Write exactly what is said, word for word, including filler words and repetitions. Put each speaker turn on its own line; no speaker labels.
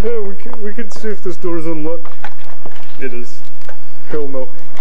Yeah, we can, we can see if this door's unlocked. It is. Hell no.